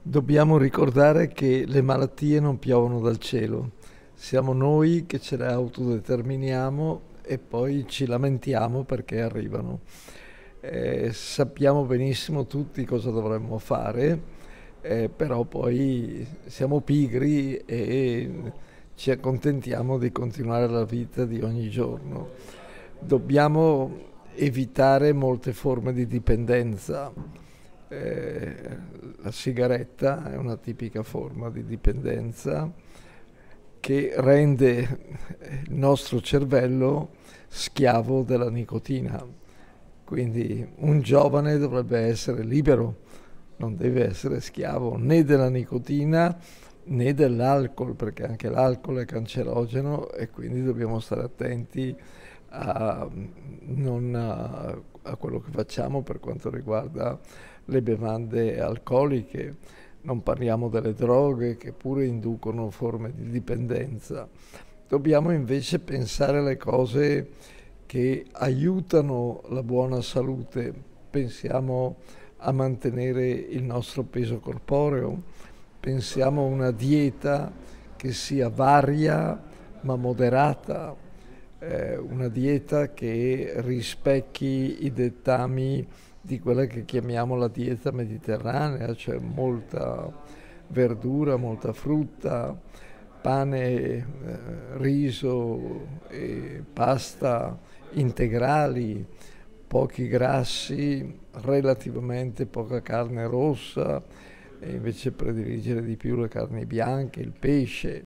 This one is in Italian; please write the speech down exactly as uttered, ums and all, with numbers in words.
Dobbiamo ricordare che le malattie non piovono dal cielo, siamo noi che ce le autodeterminiamo e poi ci lamentiamo perché arrivano. Eh, sappiamo benissimo tutti cosa dovremmo fare, eh, però poi siamo pigri e ci accontentiamo di continuare la vita di ogni giorno. Dobbiamo evitare molte forme di dipendenza. Eh, la sigaretta è una tipica forma di dipendenza che rende il nostro cervello schiavo della nicotina. Quindi un giovane dovrebbe essere libero, non deve essere schiavo né della nicotina né dell'alcol, perché anche l'alcol è cancerogeno e quindi dobbiamo stare attenti a, non a, a quello che facciamo per quanto riguarda le bevande alcoliche. Non parliamo delle droghe che pure inducono forme di dipendenza. Dobbiamo invece pensare alle cose che aiutano la buona salute. Pensiamo a mantenere il nostro peso corporeo, pensiamo a una dieta che sia varia ma moderata, eh, una dieta che rispecchi i dettami di quella che chiamiamo la dieta mediterranea, cioè molta verdura, molta frutta, pane, eh, riso e pasta integrali, pochi grassi, relativamente poca carne rossa e invece prediligere di più le carni bianche, il pesce.